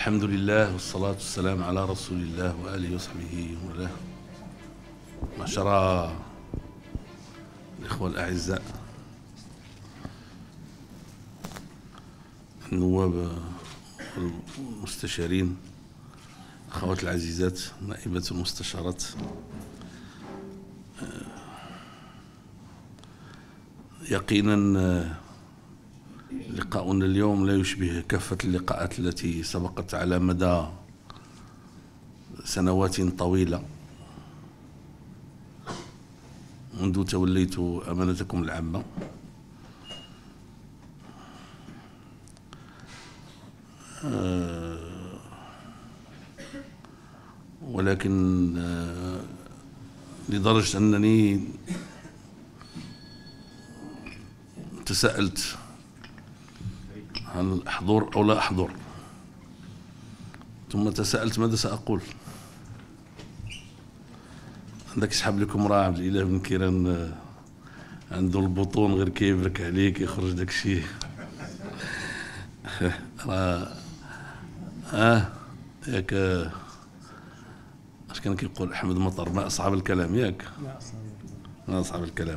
الحمد لله والصلاة والسلام على رسول الله وآله وصحبه وله. معشر الإخوة الأعزاء، النواب والمستشارين، الأخوات العزيزات، نائبات المستشارات، يقينا لقاؤنا اليوم لا يشبه كافة اللقاءات التي سبقت على مدى سنوات طويلة منذ توليت أمانتكم العامة. ولكن لدرجة أنني تساءلت هل أحضر أو لا أحضر، ثم تساءلت ماذا سأقول. عندك يسحب لكم راه عبد الإله بن كيران عنده البطون غير كيبرك عليك يخرج داك الشيء. راه ياك اش كان كيقول احمد مطر، ما اصعب الكلام ياك، ما اصعب الكلام.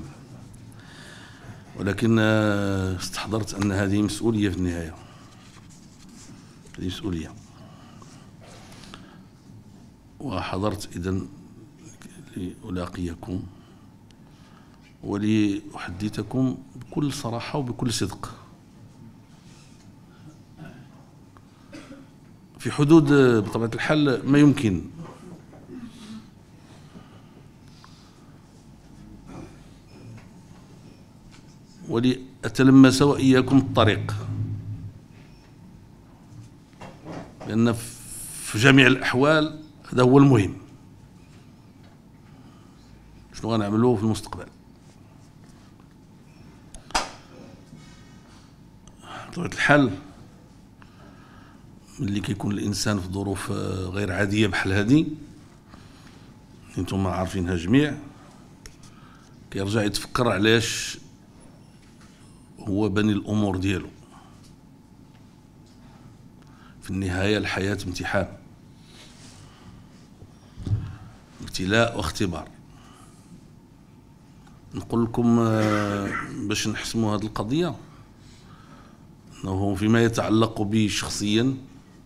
ولكن استحضرت ان هذه مسؤوليه في النهايه، هذه مسؤوليه، وحضرت اذن لالاقيكم ولأحدثكم بكل صراحه وبكل صدق في حدود بطبيعه الحال ما يمكن. ولأتلمس وإياكم الطريق، لأن في جميع الأحوال هذا هو المهم، شنو غنعملوه في المستقبل. بطبيعة الحال ملي كيكون الإنسان في ظروف غير عادية بحال هذه انتم عارفينها جميع، كيرجع يتفكر علاش هو بني الأمور ديالو. في النهاية الحياة امتحان، ابتلاء واختبار. نقول لكم باش نحسموا هذه القضية أنه فيما يتعلق بي شخصيا،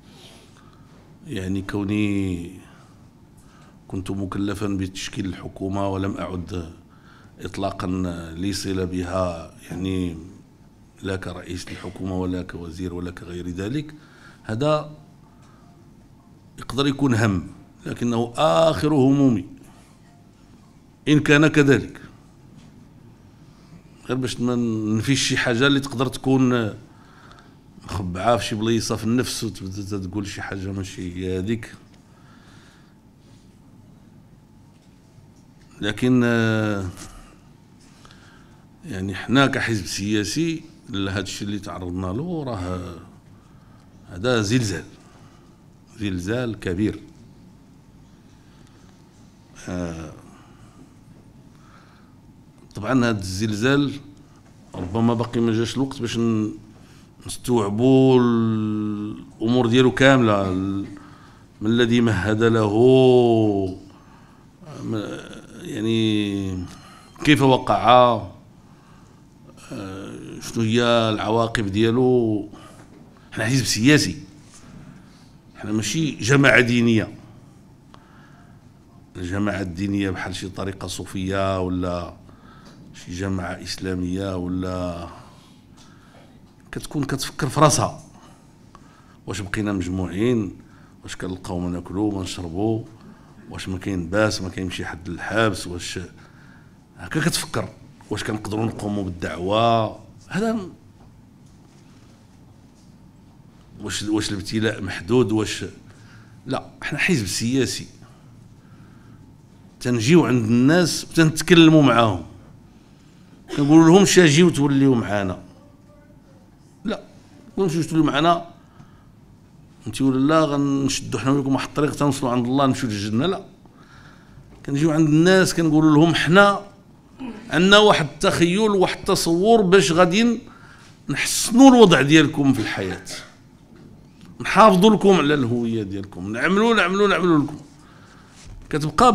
يعني كوني كنت مكلفا بتشكيل الحكومة ولم أعد إطلاقا لي صلة بها، يعني لا كرئيس الحكومة ولا كوزير ولا كغير ذلك، هذا يقدر يكون هم، لكنه آخر همومي إن كان كذلك. غير باش ما نفيش شي حاجة اللي تقدر تكون مخبعة في شي بليصة في النفس وتبدا تقول شي حاجة ماشي هي هذيك. لكن يعني حنا كحزب سياسي لهذا الشيء اللي تعرضنا له راه هذا زلزال كبير. طبعا هذا الزلزال ربما باقي ما جاش الوقت باش نستوعبوا الامور ديالو كامله، من الذي مهد له، يعني كيف وقع، شنو هي العواقب ديالو. حنا حزب سياسي، حنا ماشي جماعة دينية. الجماعة الدينية بحال شي طريقة صوفية ولا شي جماعة إسلامية ولا كتكون كتفكر في راسها، واش بقينا مجموعين، واش كنلقاو ما ناكلو ما نشربو، واش ما كاين باس، ما كيمشي حد للحبس، واش هكا كتفكر، واش كنقدروا نقوموا بالدعوة. هذا واش الابتلاء محدود، واش لا. احنا حزب سياسي تنجيو عند الناس وتنتكلموا معاهم، كنقول لهم اجيو توليو معانا، لا نمشيو توليو معانا انت ولا لا غنشدوا حنا وياكم واحد الطريق تنوصلوا عند الله نمشيو للجنه. لا، كنجيو عند الناس كنقول لهم حنا عندنا واحد التخيل وواحد التصور باش غادي نحسنوا الوضع ديالكم في الحياه، نحافظوا لكم على الهويه ديالكم، نعملوا لكم. كتبقى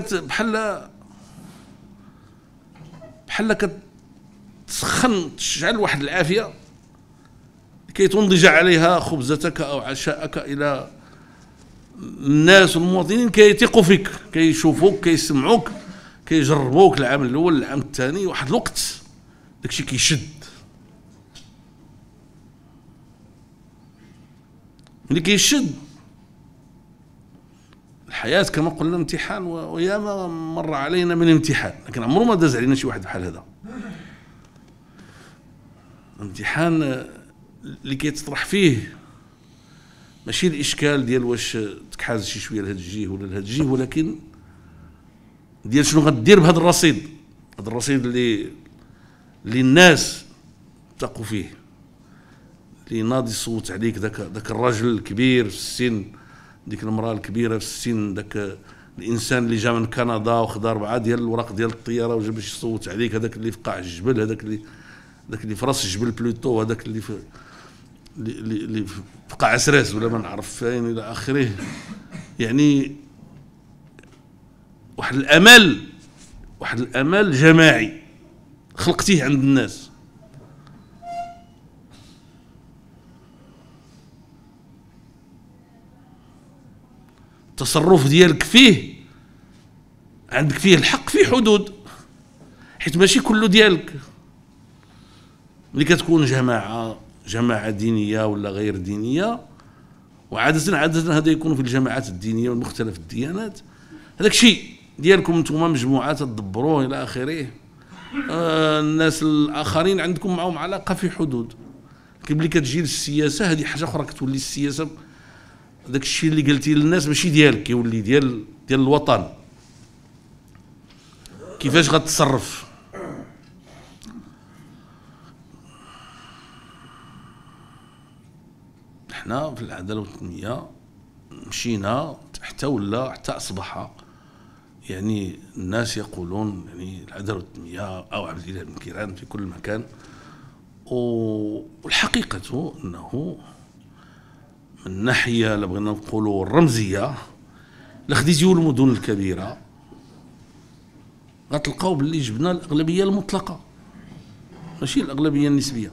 بحال كتسخن، تشعل واحد العافيه لكي تنضج عليها خبزتك او عشاءك الى الناس والمواطنين، كيثقوا فيك، كيشوفوك، كيسمعوك، كيجربوك العام الاول العام الثاني. واحد الوقت داكشي كيشد، ملي كيشد الحياة كما قلنا امتحان، وياما مر علينا من امتحان، لكن عمره ما داز علينا شي واحد بحال هذا. امتحان اللي كيتطرح فيه ماشي الاشكال ديال واش تكحاز شي شويه لهذا الجهه ولا لهذا الجهه، ولكن ديال شنو غدير بهذا الرصيد، هذا الرصيد اللي الناس تقوا فيه، اللي ناضي يصوت عليك، ذاك الرجل الكبير في السن، ديك المراه الكبيره في السن، ذاك الانسان اللي جا من كندا وخدا 4 ديال الوراق ديال الطياره وجا باش يصوت عليك، هذاك اللي في قاع الجبل، هذاك اللي في راس الجبل بلوتو، هذاك اللي في قاع عسراس ولا ما نعرف فين الى اخره. يعني واحد الامل جماعي خلقتيه عند الناس. التصرف ديالك فيه عندك فيه الحق في حدود، حيت ماشي كله ديالك. ملي كتكون جماعة دينية ولا غير دينية، وعادة هذا يكون في الجماعات الدينية ومختلف الديانات، هذاك الشيء ديالكم نتوما مجموعات تدبروه الى اخره. الناس الاخرين عندكم معهم علاقة في حدود. لكن ملي كتجي للسياسة هذه حاجة أخرى، كتولي السياسة داك الشيء اللي قلتي للناس ماشي ديالك، كيولي ديال الوطن. كيفاش غتصرف؟ حنا في العداله والتنميه مشينا حتى اصبح يعني الناس يقولون يعني العداله والتنميه او عبد الاله بن كيران في كل مكان. والحقيقه انه من الناحيه اللي بغينا نقولوا الرمزيه، الا خديتيو المدن الكبيره غتلقاو باللي جبنا الاغلبيه المطلقه ماشي الاغلبيه النسبيه.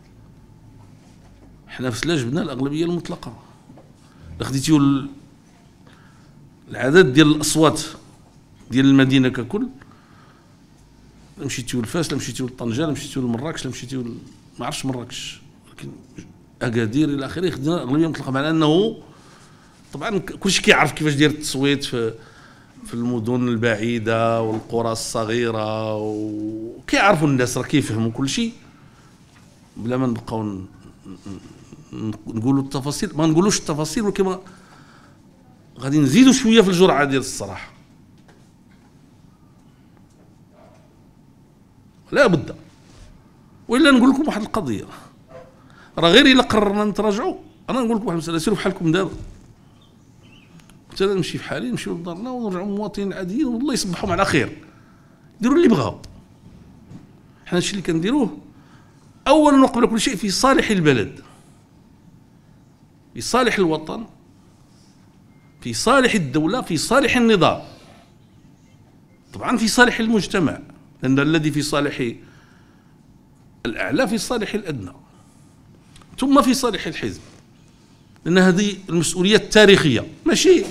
حنا في سلا جبنا الاغلبيه المطلقه. الا خديتيو العدد ديال الاصوات ديال المدينه ككل، مشيتيو لفاس، لا مشيتيو لطنجه، لا مشيتيو لمراكش، لا مشيتيو ما عرفتش مراكش، ولكن اكادير الى اخره، خدينا الاغلبيه المطلقه. مع انه طبعا كلشي كيعرف كيفاش داير التصويت في المدن البعيده والقرى الصغيره، وكيعرفوا الناس راه كيفهموا كلشي بلا ما نبقاو نقولوا التفاصيل. ما نقولوش التفاصيل، ولكن غادي نزيدوا شويه في الجرعه ديال الصراحه، لا بد. والا نقول لكم واحد القضيه، راه غير الا قررنا نتراجعوا، انا نقول لكم واحد المساله، سيروا بحالكم دابا، حتى انا نمشي بحالي، نمشيو لدارنا ونرجعوا مواطنين عاديين، والله يصبحهم على خير، ديروا اللي بغاو. حنا الشيء اللي كنديروه اولا وقبل كل شيء في صالح البلد، في صالح الوطن، في صالح الدولة، في صالح النظام، طبعا في صالح المجتمع، لأن الذي في صالح الأعلى في صالح الأدنى، ثم في صالح الحزب. لأن هذه المسؤولية التاريخية، ماشي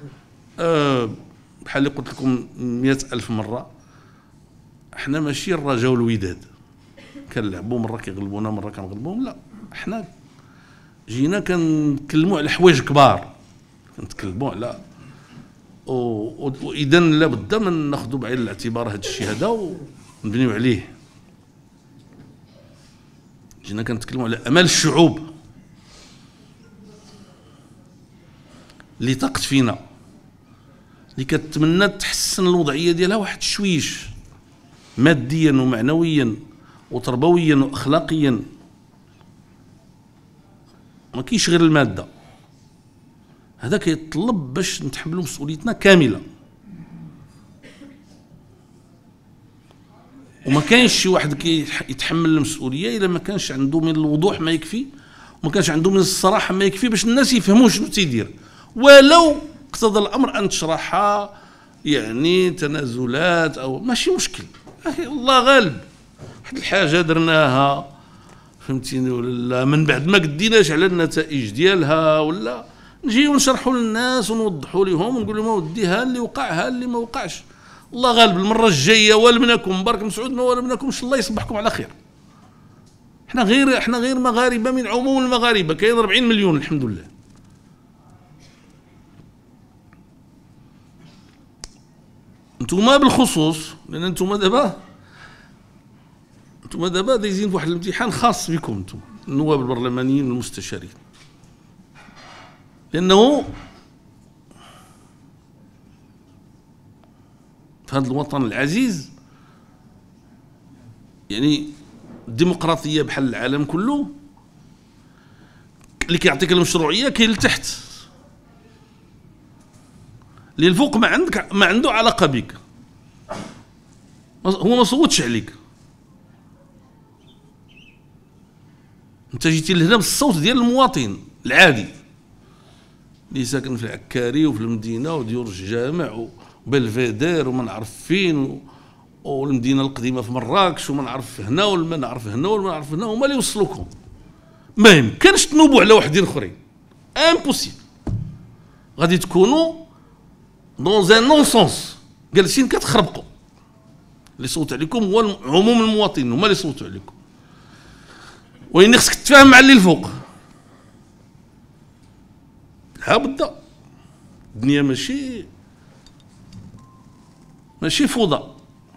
بحال اللي قلت لكم 100,000 مرة، احنا ماشي الرجاء والوداد كنلعبوا مرة كيغلبونا مرة كنغلبوهم، لا، احنا جينا كنتكلموا على حوايج كبار، كنتكلموا على واذا لابد من ناخذوا بعين الاعتبار هذا الشيء هذا ونبنيو عليه. جينا كنتكلموا على امال الشعوب اللي طاقت فينا، اللي كتمنى تحسن الوضعيه ديالها واحد شويش، ماديا ومعنويا وتربويا واخلاقيا. ما كاينش غير الماده، هذا كيطلب باش نتحملوا مسؤوليتنا كامله. وما كاينش شي واحد كيتحمل المسؤوليه الا ما كانش عنده من الوضوح ما يكفي، ما كانش عنده من الصراحه ما يكفي باش الناس يفهموا شنو تيدير، ولو اقتضى الامر ان تشرحها يعني تنازلات او ماشي مشكل. اخي الله غالب، واحد الحاجه درناها فهمتيني ولا من بعد ما قديناش على النتائج ديالها، ولا نجيو نشرحوا للناس ونوضحوا لهم ونقول لهم اودي ها اللي وقع ها اللي ما وقعش. الله غالب المره الجايه والمنكم بارك مسعود والمنكمش الله يصبحكم على خير. احنا غير مغاربه من عموم المغاربه، كاين 40 مليون الحمد لله. انتوما بالخصوص، لان انتوما دابا دايزين فواحد الامتحان خاص بكم انتم النواب البرلمانيين والمستشارين، لانه في هذا الوطن العزيز يعني الديمقراطيه بحال العالم كله، اللي كيعطيك المشروعيه كاين لتحت، اللي الفوق ما عنده علاقه بك، هو ما صوتش عليك، انت جيتي لهنا بالصوت ديال المواطن العادي اللي ساكن في العكاري وفي المدينه وديور الجامع وبلفيدير وما نعرف فين والمدينه القديمه في مراكش وما نعرف هنا وما نعرف هنا وما نعرف هنا، هما اللي يوصلوكم. ما يمكنش تنوبوا على وحدين اخرين، امبوسيبل. غادي تكونوا دون زان نون سونس جالسين كتخربقوا. اللي صوت عليكم هو عموم المواطنين، هما اللي صوتوا عليكم. وين خصك تتفاهم مع اللي الفوق. ها بدا الدنيا ماشي فوضى،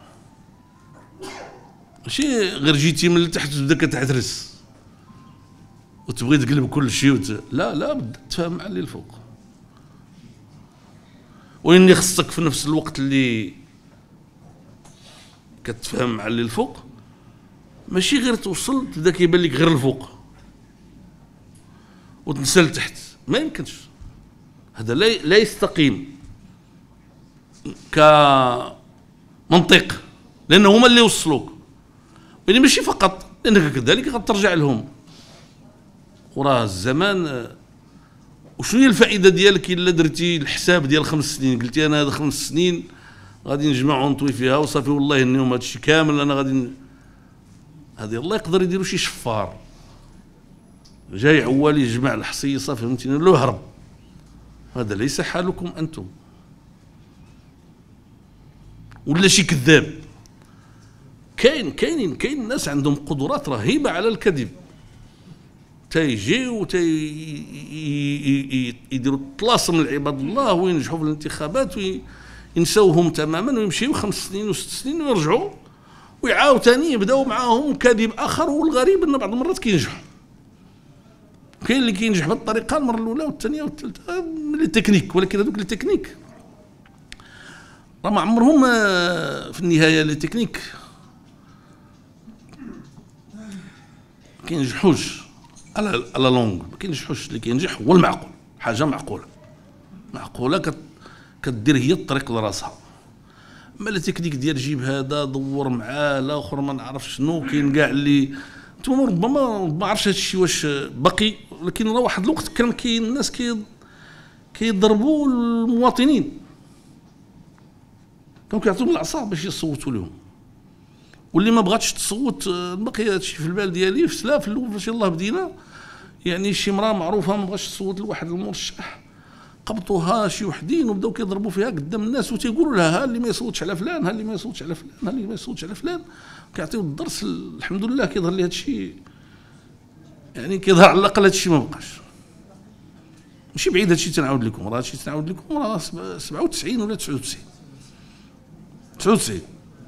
ماشي غير جيتي من التحت وتبدا كتعترس وتبغي تقلب كل شيء لا بدا تفاهم مع اللي الفوق. وإني خصك في نفس الوقت اللي كتفاهم مع اللي الفوق ماشي غير توصل تبدا كيبان لك غير الفوق وتنسى لتحت، ما يمكنش. هذا لا يستقيم كمنطق، لأن هما اللي وصلوك، يعني ماشي فقط لأنك كذلك غترجع لهم. وراه الزمان، وشنو هي الفائدة ديالك إلا درتي الحساب ديال 5 سنين، قلتي أنا هاد 5 سنين غادي نجمع ونطوي فيها وصافي والله اليوم هذا الشيء كامل أنا غادي هذه الله يقدر يديروا شي شفار جاي عوال يجمع الحصيصة فهمتيني لو هرب. هذا ليس حالكم أنتم. ولا شي كذاب. كاين ناس عندهم قدرات رهيبة على الكذب، تيجيو يديروا طلاسم لعباد الله وينجحوا في الانتخابات وينسوهم تماما ويمشيو 5 سنين و6 سنين ويرجعوا ويعاود ثاني يبداو معاهم كذب اخر. والغريب ان بعض المرات كينجحوا. كاين اللي كينجح بالطريقه المره الاولى والثانيه والثالثه من لي تكنيك، ولكن هذوك لي تكنيك راه ما عمرهم في النهايه لي تكنيك كينجحوش على لونغ، ما كينجحوش. اللي كينجح هو المعقول، حاجه معقوله كدير هي الطريق لراسها. اما التكنيك ديال جيب هذا دور معاه الاخر ما نعرف شنو، كاين كاع اللي انتم ربما ما عرفتش هذا الشيء واش باقي، ولكن راه واحد الوقت كان كاين الناس كيضربوا المواطنين، كانوا كيعطيهم العصا باش يصوتوا لهم. واللي ما بغاتش تصوت باقي هذا الشيء في البال ديالي في سلاف الاول فاش يلاه بدينا، يعني شي مراه معروفه ما بغاتش تصوت لواحد المرشح قبطوها شي وحدين وبداو كيضربوا فيها قدام الناس وتيقولوا لها ها اللي ما يصوتش على فلان، ها اللي ما يصوتش على فلان، ها اللي ما يصوتش على فلان. كيعطيو الدرس. الحمد لله كيظهر لي هذا الشيء، يعني كيظهر على الاقل هذا الشيء ما بقاش. ماشي بعيد هذا الشيء تنعاود لكم، راه هذا الشيء تنعاود لكم راه 97 ولا 99.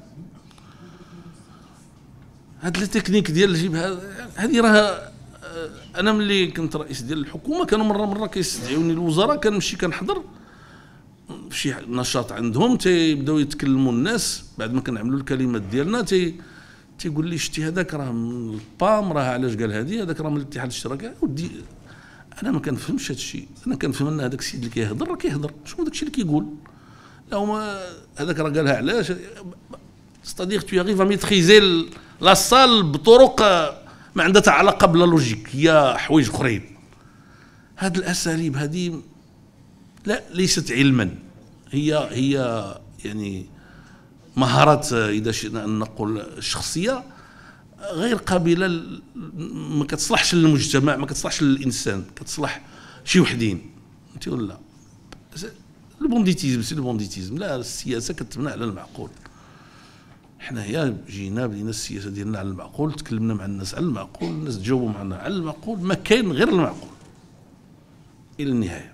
هاد التكنيك ديال جيب هذه راه انا ملي كنت رئيس ديال الحكومه كانوا مره كيستدعوني الوزراء، كنمشي كنحضر في شي نشاط عندهم تيبداو يتكلموا الناس بعد ما كنعملوا الكلمات ديالنا تيقول لي شتي هذاك راه من البام، راه علاش قال هذه، هذاك راه من الاتحاد الاشتراكي. ودي انا ما كنفهمش هذا الشيء، انا كنفهم ان هذاك السيد اللي كيهضر راه كيهضر، شنو داك الشيء اللي كيقول لا هما هذاك راه قالها علاش. ستادير تو يغيف ا ميتريزي لا سال بطرق ما عندها حتى علاقه بلا لوجيك، هي حوايج اخرين. هذه الاساليب هذه لا ليست علما، هي يعني مهارات اذا شئنا ان نقول شخصيه غير قابله، ما كتصلحش للمجتمع، ما كتصلحش للانسان، كتصلح شي وحدين. انت ولا لا؟ البونديتيزم سي البونديتيزم، لا السياسه كتبنى على المعقول. حنايا جينا بدينا السياسه ديالنا على المعقول، تكلمنا مع الناس على المعقول، الناس تجاوبوا معنا على المعقول، ما كاين غير المعقول الى النهايه.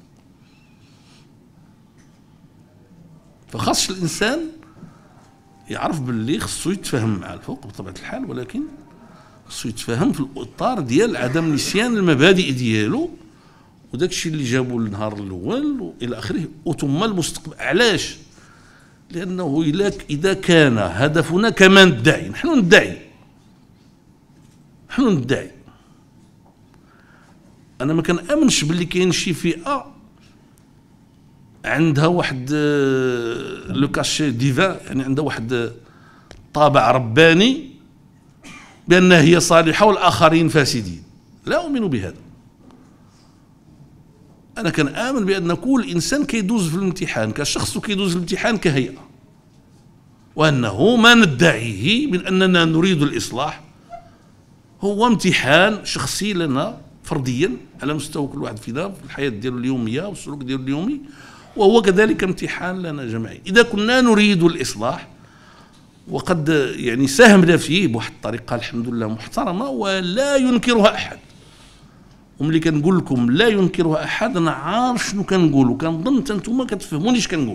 فخاص الانسان يعرف باللي خصو يتفاهم مع الفوق بطبيعه الحال، ولكن خصو يتفاهم في الاطار ديال عدم نسيان المبادئ ديالو وداك الشيء اللي جابوا النهار الاول والى اخره، وثم المستقبل. علاش؟ لانه اذا كان هدفنا كما ندعي، نحن ندعي انا ما كنامنش باللي كاين شي فئه عندها واحد لو كاشي ديفان، يعني عندها واحد طابع رباني بانها هي صالحه والاخرين فاسدين. لا اؤمن بهذا. انا كنآمن بان كل انسان كيدوز في الامتحان كشخص وكيدوز في الامتحان كهيئه، وانه ما ندعيه من اننا نريد الاصلاح هو امتحان شخصي لنا فرديا على مستوى كل واحد فينا في الحياه ديالو اليوميه والسلوك ديالو اليومي، وهو كذلك امتحان لنا جماعي. اذا كنا نريد الاصلاح وقد يعني ساهمنا فيه بواحد الطريقه الحمد لله محترمه ولا ينكرها احد، وملي كنقول لكم لا ينكرها احد انا عارف شنو كنقول، وكنظن حتى نتوما كتفهموني اش كنقول.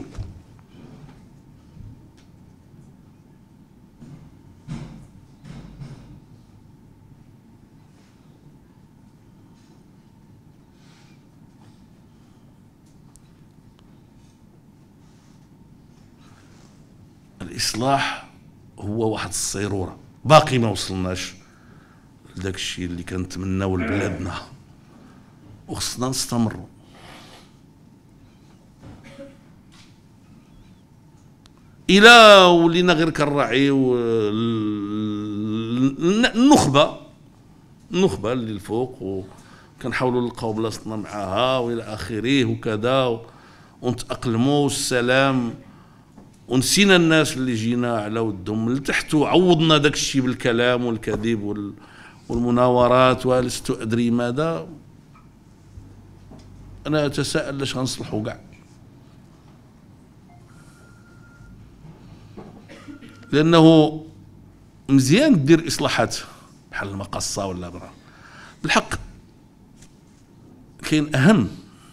الإصلاح هو واحد الصيرورة، باقي ما وصلناش لذاك الشيء اللي كنتمناو لبلادنا، وخصنا نستمروا. إلا ولينا غير كنراعيو النخبة اللي الفوق وكنحاولوا نلقاو بلاصتنا معاها والى اخره وكذا، ونتأقلموا السلام، ونسينا الناس اللي جينا على ودهم من تحت، وعوضنا داك الشيء بالكلام والكذب والمناورات ولست ادري ماذا. انا اتساءل لاش غنصلحوا كاع، لانه مزيان دير اصلاحات بحال المقصه ولا برا، بالحق كاين اهم،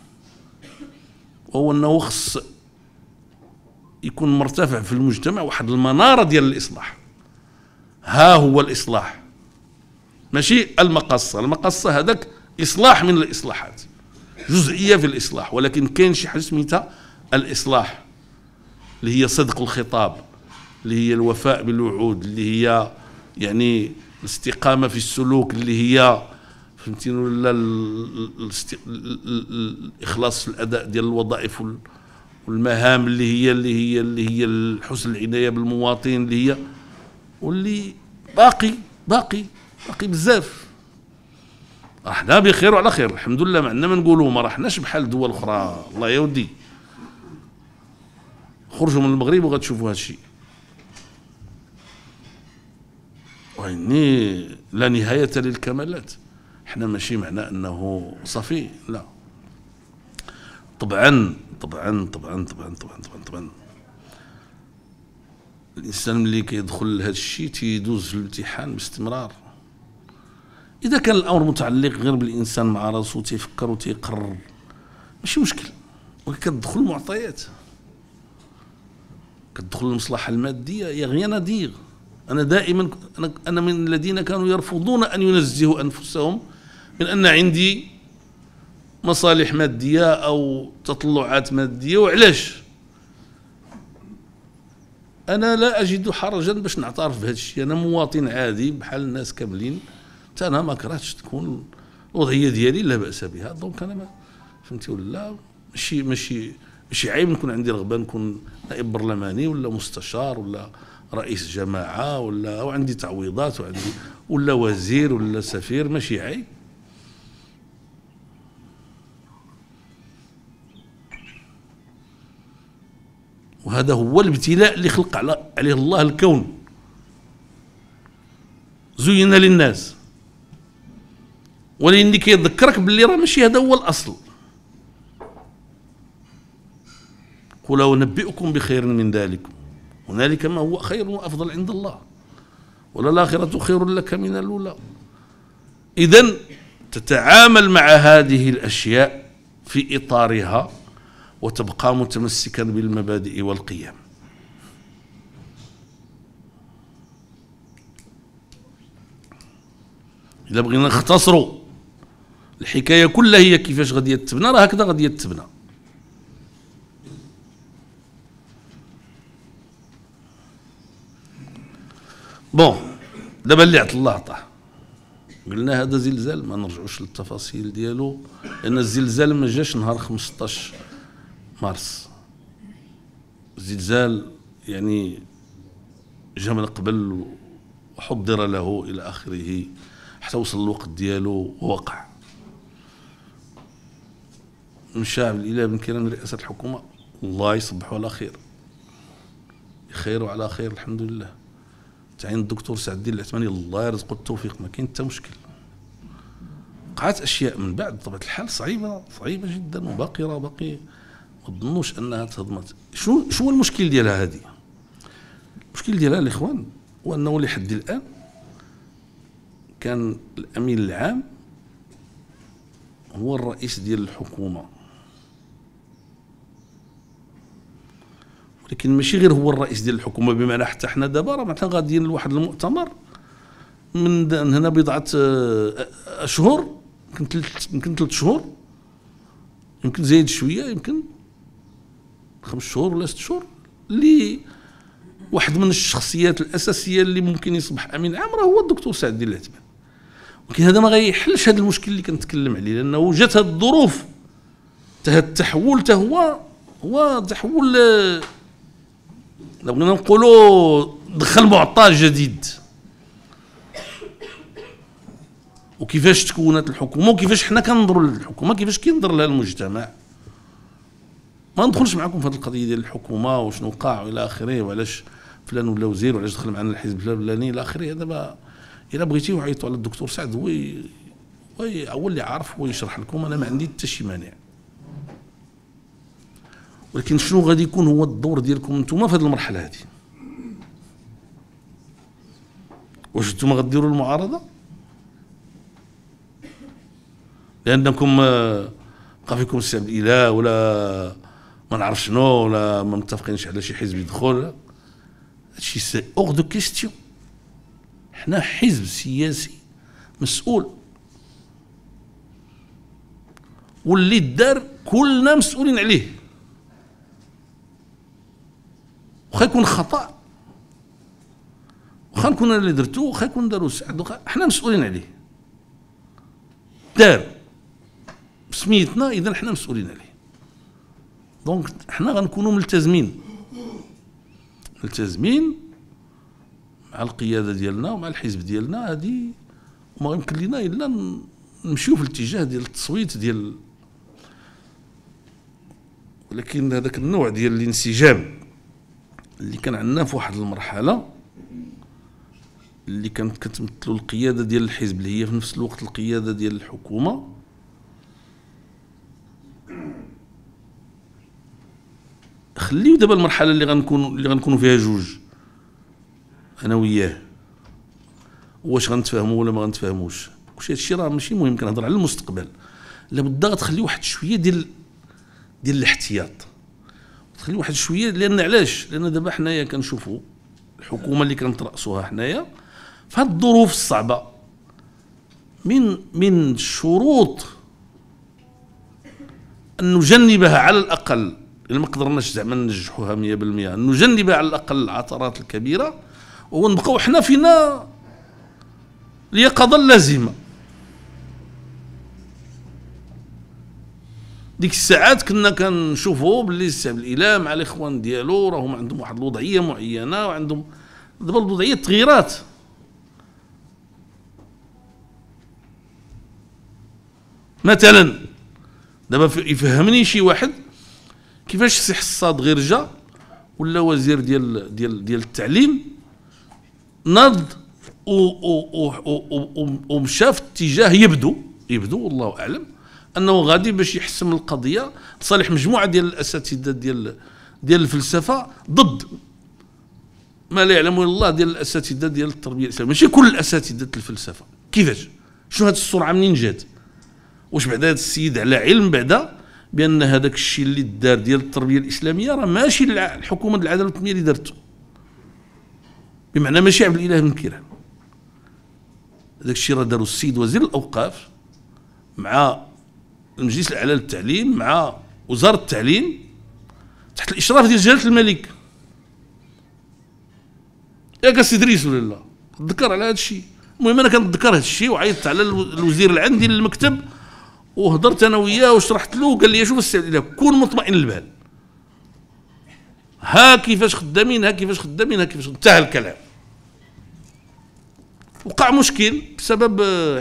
وهو انه خص يكون مرتفع في المجتمع واحد المناره ديال الاصلاح. ها هو الاصلاح، ماشي المقصه هذاك اصلاح من الاصلاحات، جزئيه في الاصلاح، ولكن كاين شي حاجه سميتها الاصلاح اللي هي صدق الخطاب، اللي هي الوفاء بالوعود، اللي هي يعني الاستقامه في السلوك، اللي هي فهمتيني ولا الاخلاص في الاداء ديال الوظائف والمهام، اللي هي حسن العنايه بالمواطن، اللي هي واللي باقي بزاف. رحنا بخير وعلى خير الحمد لله، ما عندنا ما نقولوا، ما رحناش بحال دول اخرى. الله يا ودي خرجوا من المغرب وغتشوفوا هذا الشيء، وإني لا نهاية للكمالات. احنا ماشي معنى انه صافي، لا طبعا الانسان ملي كيدخل لهذا الشيء تيدوز في الامتحان باستمرار. اذا كان الامر متعلق غير بالانسان مع راسو تيفكر وتيقرر ماشي مشكل، ولكن كتدخل المعطيات، كتدخل المصلحه الماديه، يا غير نادير. انا دائما انا من الذين كانوا يرفضون ان ينزهوا انفسهم من ان عندي مصالح ماديه او تطلعات ماديه. وعلاش؟ انا لا اجد حرجا باش نعترف بهذا الشيء، انا مواطن عادي بحال الناس كاملين، حتى انا ما كرهتش تكون الوضعيه ديالي لا باس بها. دونك انا ما فهمتي ولا ماشي عيب نكون عندي رغبه نكون نائب برلماني ولا مستشار ولا رئيس جماعه ولا وعندي تعويضات وعندي ولا وزير ولا سفير، ماشي عيب. وهذا هو الابتلاء اللي خلق عليه الله الكون. زين للناس، ولكن كيذكرك باللي راه ماشي هذا هو الاصل. قل أنبئكم بخير من ذلك، هنالك ما هو خير وافضل عند الله، وللآخرة خير لك من الأولى. إذن تتعامل مع هذه الأشياء في إطارها وتبقى متمسكا بالمبادئ والقيم. إذا بغينا نختصروا الحكاية كلها هي كيفاش غادي تبنى، راه هكذا غادي تبنى. بون، دابا اللي عطا الله عطاه. قلنا هذا زلزال، ما نرجعوش للتفاصيل ديالو، لأن الزلزال ما جاش نهار 15 مارس. الزلزال يعني جا من قبل وحضر له إلى آخره حتى وصل الوقت ديالو ووقع. مشى عبد الإله بن كيران رئاسة الحكومة، الله يصبحوا على خير، بخير وعلى خير الحمد لله. تعين الدكتور سعد الدين العثماني، الله يرزقه التوفيق، ما كاين حتى مشكل. وقعت اشياء من بعد بطبيعه الحال صعيبه جدا وباقيه باقي، ما تظنوش انها تهضمت. شنو هو المشكل ديالها هذه؟ المشكل ديالها الاخوان هو انه لحد الان كان الامين العام هو الرئيس ديال الحكومه، ولكن ماشي غير هو الرئيس ديال الحكومه، بمعنى حتى حنا دابا راه مثلا غاديين لواحد المؤتمر من هنا بضعه اشهر، يمكن 3 شهور، يمكن زايد شويه، يمكن 5 شهور ولا 6 شهور، اللي واحد من الشخصيات الاساسيه اللي ممكن يصبح امين عام راه هو الدكتور سعد الدين العثماني. ولكن هذا ما غيحلش هذا المشكل اللي كنتكلم عليه، لانه جات هذه الظروف تاع التحول، حتى هو تحول، لو بغينا نقولوا دخل معطى جديد. وكيفاش تكونت الحكومه وكيفاش حنا كننظروا للحكومه، كيفاش كينظر لها المجتمع. ما ندخلش معكم في هذه القضيه ديال الحكومه وشنو وقع والى اخره، وعلاش فلان ولا وزير وعلاش دخل معنا الحزب الفلاني الى اخره. دابا الا بغيتيو عيطوا على الدكتور سعد، هو اللي عارف، هو يشرح لكم، انا ما عندي حتى شي مانع. ولكن شنو غادي يكون هو الدور ديالكم نتوما في هذه المرحله هذه؟ واش نتوما غديروا المعارضه؟ لانكم بقى فيكم السبب الاله ولا ما نعرف شنو، ولا ما متفقينش على شي حزب يدخل. هادشي سي اوغ دو كيستيون. حنا حزب سياسي مسؤول، واللي دار كلنا مسؤولين عليه، واخا يكون خطا، واخا نكون انا اللي درتو، واخا يكون دارو سعد، حنا مسؤولين عليه. دار بسميتنا، اذا حنا مسؤولين عليه. دونك حنا غنكونوا ملتزمين مع القياده ديالنا ومع الحزب ديالنا هذه، وما يمكن لنا الا نمشيو في الاتجاه ديال التصويت ديال. ولكن هذاك النوع ديال الانسجام اللي كان عندنا في واحد المرحله، اللي كانت كتمثلوا القياده ديال الحزب اللي هي في نفس الوقت القياده ديال الحكومه، خليو دابا المرحله اللي غنكونوا فيها جوج انا وياه، واش غنتفاهموا ولا ما غنتفاهموش. كلشي هادشي راه ماشي مهم، كنهضر على المستقبل. لابد غتخلي واحد شويه ديال الاحتياط، تخلي واحد شويه. لان علاش؟ لان دابا حنايا كنشوفوا الحكومه اللي كنترأسوها حنايا في هذه الظروف الصعبه، من الشروط ان نجنبها على الاقل، إلا ما قدرناش زعما ننجحوها 100%، ان نجنبها على الاقل العثرات الكبيره، ونبقاو حنا فينا اليقظه اللازمه. ديك الساعات كنا كنشوفوا باللي السي عبد الاله مع الاخوان ديالو راهم عندهم واحد الوضعيه معينه، وعندهم دابا الوضعيه تغيرات. مثلا دابا يفهمني شي واحد كيفاش سي حصاد غير جا ولا وزير ديال التعليم ناض ومشى في اتجاه يبدو والله اعلم انه غادي باش يحسم القضيه لصالح مجموعه ديال الاساتذه ديال الفلسفه ضد ما لا يعلمه الا الله ديال الاساتذه ديال التربيه الاسلاميه، ماشي كل الاساتذه الفلسفه. كيفاش؟ شنو هذه السرعه منين جات؟ واش بعدا هذا السيد على علم بعدا بان هذاك الشيء اللي دار ديال التربيه الاسلاميه راه ماشي الحكومه العداله والتنميه اللي دارته، بمعنى ماشي عبد الاله بن كيران. هذاك الشيء راه داروا السيد وزير الاوقاف مع المجلس الاعلى للتعليم مع وزاره التعليم تحت الاشراف ديال جلاله الملك. ياك السيد رئيس ولا لا؟ تذكر على هذا الشيء. المهم انا كنتذكر هذا الشيء وعيطت على الوزير العام ديال المكتب وهضرت انا وياه وشرحت له وقال لي شوف السيد الاله كون مطمئن البال، ها كيفاش خدامين انتهى الكلام. وقع مشكل بسبب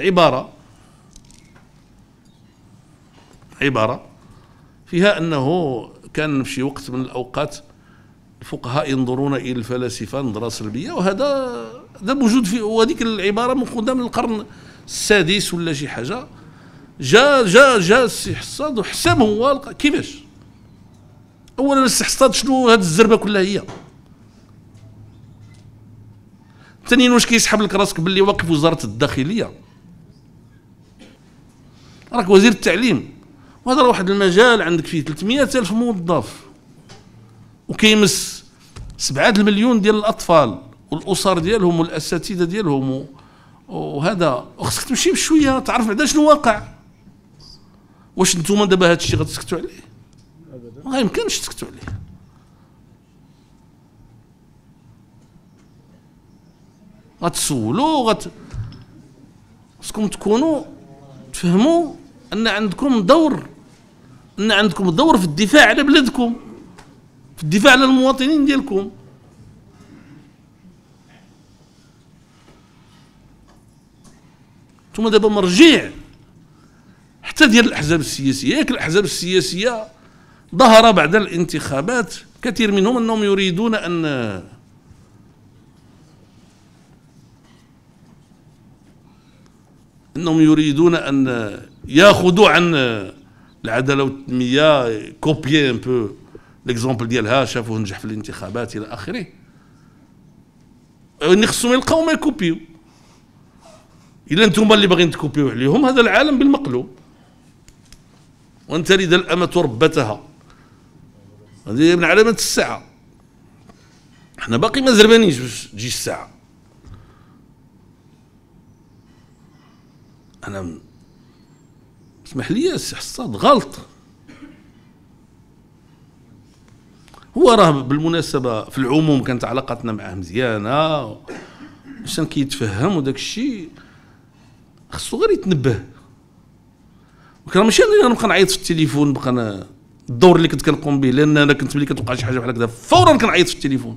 عباره فيها انه كان في شي وقت من الاوقات الفقهاء ينظرون الى الفلاسفه نظره سلبيه، وهذا موجود في، وهذيك العباره موجوده من القرن السادس ولا شي حاجه. جا السي حصاد وحسام هو كيفاش؟ اولا السي حصاد شنو هذه الزربه كلها هي؟ ثانيا واش كيسحب لك راسك باللي واقف وزاره الداخليه؟ راك وزير التعليم وهذا واحد المجال عندك فيه 300,000 موظف وكيمس 7 المليون ديال الاطفال والاسر ديالهم والاساتذه ديالهم وهذا، وخصك تمشي بشويه تعرف بعدا شنو واقع. واش نتوما دابا هذا الشيء غتسكتوا عليه؟ ما يمكنش تسكتوا عليه. غتسولوا خصكم تكونوا تفهموا ان عندكم دور في الدفاع على بلادكم، في الدفاع على المواطنين ديالكم. ثم دابا مرجع حتى ديال الاحزاب السياسيه. ياك الاحزاب السياسيه ظهر بعد الانتخابات كثير منهم انهم يريدون ان ياخذوا عن العداله والتنميه، كوبيي ان بو ليكزومبل ديالها، شافوه نجح في الانتخابات الى اخره. اللي خصهم يلقاو ما يكوبيو. الا انتم اللي باغيين تكوبيو عليهم هذا العالم بالمقلوب. وان تلد الامة ربتها، هذه من علامات الساعه. احنا باقي ما زربانيش باش تجي الساعه. انا اسمح لي السي حصاد غلط. هو راه بالمناسبه في العموم كانت علاقتنا معاه مزيانه عشان كيتفهم وداك الشيء، خصو غير يتنبه. وكان ماشي انا نبقى نعيط في التليفون، بقى انا الدور اللي كنت كنقوم به، لان انا كنت ملي كتوقع شي حاجه بحال هكذا فورا كنعيط في التليفون.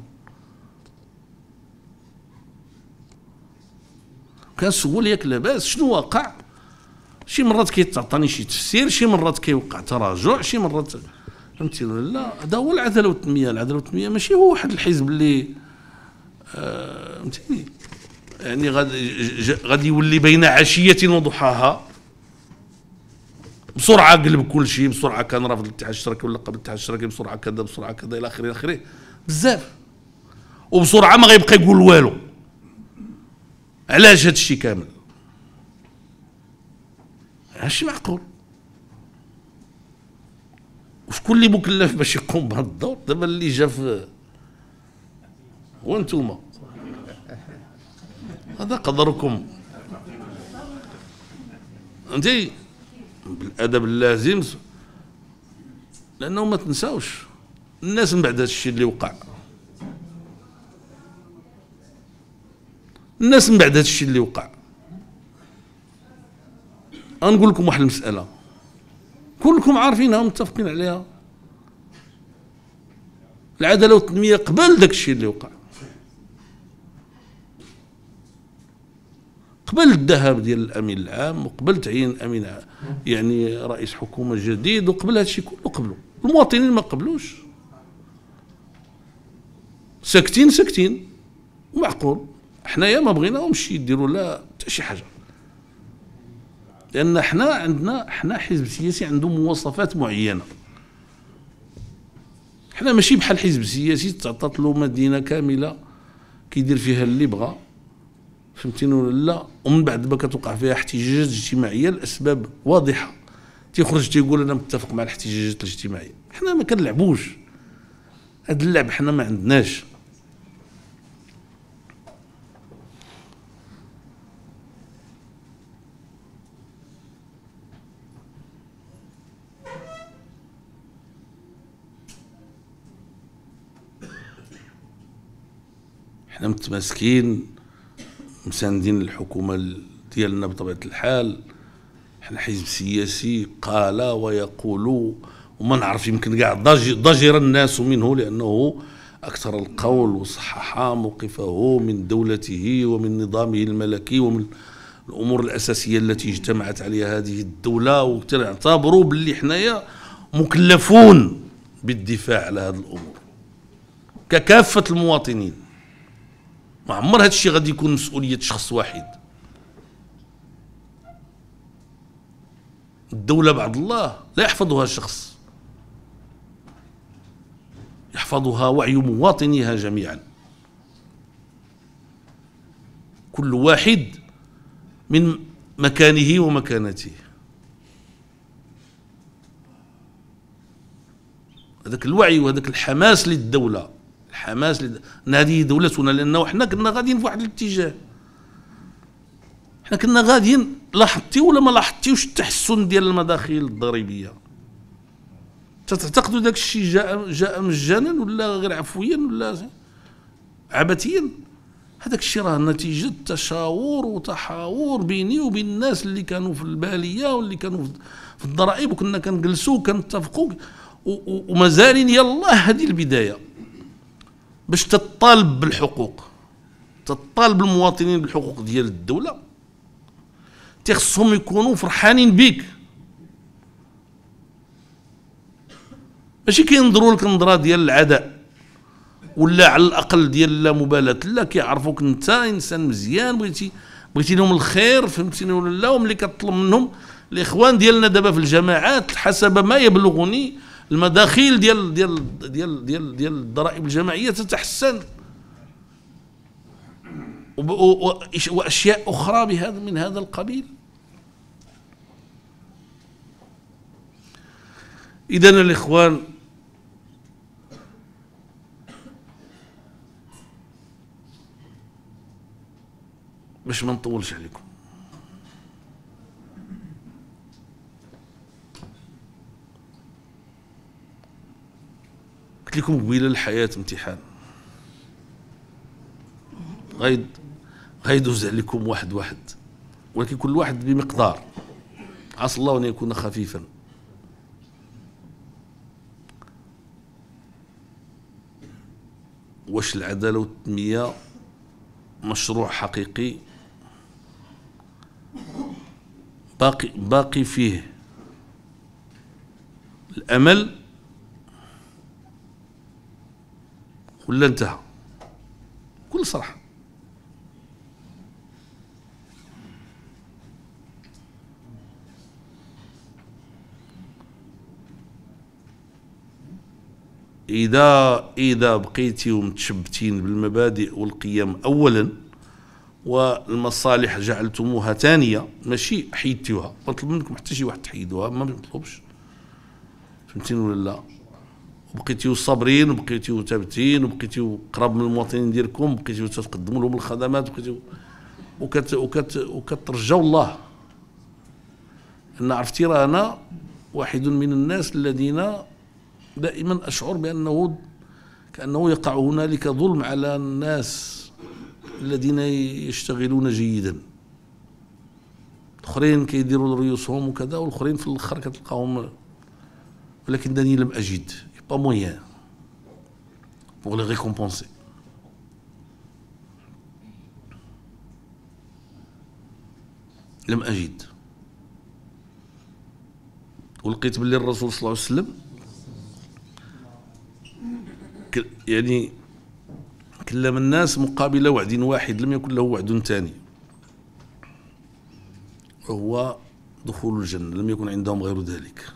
كنسول ياك لاباس شنو واقع. شي مرات كيتعطاني شي تفسير، شي مرات كيوقع تراجع، شي مرات فهمتي ولا لا. هذا هو العداله والتنميه. العداله والتنميه ماشي هو واحد الحزب اللي فهمتيني يعني غادي يولي بين عشيه وضحاها بسرعه قلب كل شيء، بسرعه كان رافض الاتحاد الاشتراكي ولا قبل الاتحاد الاشتراكي، بسرعه كذا بسرعه كذا الى اخره الى اخره بزاف، وبسرعه ما غيبقى يقول والو. علاش هذا الشيء كامل؟ ماشي معقول. وشكون اللي مكلف باش يقوم بهذا الدور؟ دابا اللي جا في هو نتوما، هذا قدركم فهمتي بالادب اللازم. لانه ما تنساوش الناس من بعد هذا الشيء اللي وقع، الناس من بعد هذا الشيء اللي وقع. غنقول لكم واحد المساله كلكم عارفينها ومتفقين عليها. العداله والتنميه قبل داك الشيء اللي وقع قبل الذهاب ديال الامين العام وقبل تعيين امين عام يعني رئيس حكومه جديد وقبل هادشي كله قبلوا المواطنين ما قبلوش ساكتين ومعقول حنايا ما بغيناهمش يديروا لا حتى شي حاجه لان حنا حزب سياسي عنده مواصفات معينه حنا ماشي بحال حزب سياسي تعطات له مدينه كامله كيدير فيها اللي بغى فهمتيني ولا لا ومن بعد ما كتوقع فيها احتجاجات اجتماعيه لاسباب واضحه تيخرج تيقول انا متفق مع الاحتجاجات الاجتماعيه حنا ما كنلعبوش هاد اللعب حنا ما عندناش حنا متماسكين مساندين الحكومه ديالنا بطبيعه الحال حنا حزب سياسي قال ويقول وما نعرف يمكن كاع ضجر الناس منه لانه اكثر القول وصحح موقفه من دولته ومن نظامه الملكي ومن الامور الاساسيه التي اجتمعت عليها هذه الدوله وتعتبروا باللي حنايا مكلفون بالدفاع على هذه الامور ككافه المواطنين ما عمر هذا الشيء غادي يكون مسؤوليه شخص واحد الدوله بعد الله لا يحفظها شخص يحفظها وعي مواطنيها جميعا كل واحد من مكانه ومكانته هذاك الوعي وهذاك الحماس للدولة أن هذه دولتنا لأنه حنا كنا غاديين في واحد الاتجاه حنا كنا غاديين لاحظتي ولا ما لاحظتيوش التحسن ديال المداخل الضريبية تعتقدوا داك الشيء جاء مجانا ولا غير عفويا ولا عبثيا هذاك الشيء راه نتيجة تشاور وتحاور بيني وبين الناس اللي كانوا في البالية واللي كانوا في الضرائب وكنا كنجلسوا وكنتفقوا ومازالين يلاه هذه البداية باش تطالب بالحقوق تطالب المواطنين بالحقوق ديال الدولة تخصهم يكونوا فرحانين بيك ماشي كينظروا لك نظرة ديال العداء ولا على الاقل ديال اللامبالاه لا كيعرفوك انت انسان مزيان بغيتي لهم الخير فهمتيني ولا لا وملي كتطلب منهم الاخوان ديالنا دابا في الجماعات حسب ما يبلغني المداخيل ديال الضرائب الجماعيه تتحسن واشياء اخرى من هذا القبيل اذا الاخوان باش ما نطولش عليكم قلت لكم قبيله الحياه امتحان غيدوز عليكم واحد ولكن كل واحد بمقدار عسى الله ان يكون خفيفا واش العداله والتنميه مشروع حقيقي باقي فيه الامل ولا انتهى بكل صراحه اذا بقيتيو متشبتين بالمبادئ والقيم اولا والمصالح جعلتموها ثانيه ماشي حيدتوها ما نطلب منكم حتى شي واحد تحيدوها ما بنطلبش فهمتيني ولا لا وبقيتيو صابرين وبقيتيو ثابتين وبقيتيو قراب من المواطنين ديالكم وبقيتيو تقدموا لهم الخدمات وبقيتيو وكترجاو الله ان عرفتي راه انا واحد من الناس الذين دائما اشعر بانه كانه يقع هنالك ظلم على الناس الذين يشتغلون جيدا الاخرين كيديروا رؤوسهم وكذا والاخرين في الاخر كتلقاهم ولكنني لم اجد با مويان pour les récompenser لم أجد. ولقيت باللي الرسول صلى الله عليه وسلم يعني كلم الناس مقابل وعد واحد لم يكن له وعد ثاني، وهو دخول الجنة، لم يكن عندهم غير ذلك.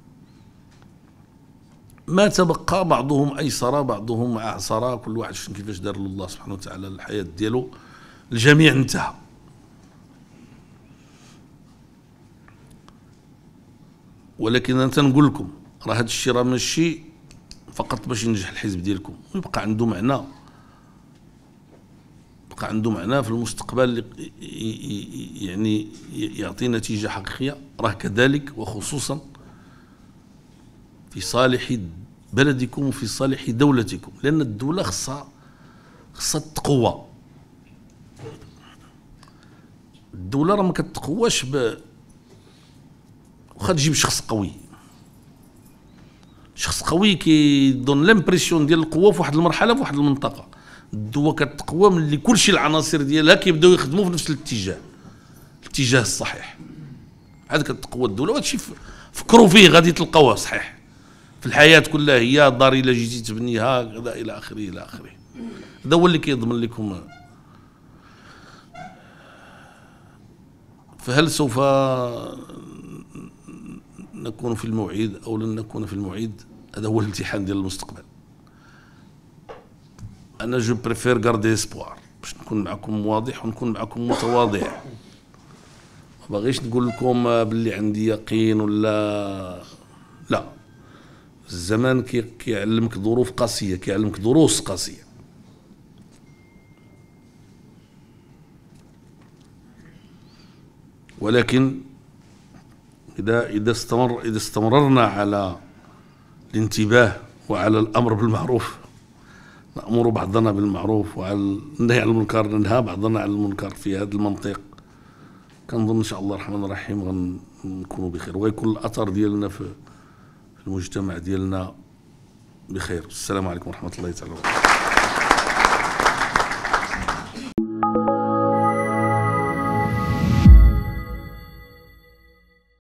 ما تبقى بعضهم أيسر بعضهم أعسر، كل واحد شوف كيفاش دار له الله سبحانه وتعالى الحياة ديالو، الجميع انتهى. ولكن أنا تنقول لكم راه هذا الشيء راه ماشي فقط باش ينجح الحزب ديالكم، ويبقى عنده معنى، يبقى عنده معنى في المستقبل، يعني يعطي نتيجة حقيقية، راه كذلك وخصوصا في صالح بلدكم وفي صالح دولتكم، لأن الدولة خصها تقوى. الدولة راه ما كتقواش واخا تجيب شخص قوي، شخص قوي كيدون لامبرسيون ديال القوة في واحد المرحلة في واحد المنطقة. الدولة كتقوى ملي كلشي العناصر ديالها كيبداو يخدموا في نفس الاتجاه الصحيح، هذا كتقوى الدولة. وهذا الشيء فكروا فيه غادي تلقاوه صحيح في الحياة كلها. هي الدار إلا جيتي تبنيها كذا إلى آخره إلى آخره. هذا هو اللي كيضمن لكم. فهل سوف نكون في الموعد أو لن نكون في الموعد؟ هذا هو الامتحان ديال المستقبل. أنا جو بريفير غاردي اسبوار باش نكون معكم واضح ونكون معكم متواضع. ما باغيش نقول لكم باللي عندي يقين ولا لا. الزمان كيعلمك ظروف قاسية، كيعلمك دروس قاسية. ولكن إذا استمررنا على الانتباه وعلى الأمر بالمعروف، نأمر بعضنا بالمعروف، وعلى النهي عن المنكر ننهى بعضنا عن المنكر، في هذا المنطق كنظن إن شاء الله الرحمن الرحيم غنكونوا بخير، ويكون الأثر ديالنا في المجتمع ديالنا بخير. السلام عليكم ورحمة الله تعالى وبركاته.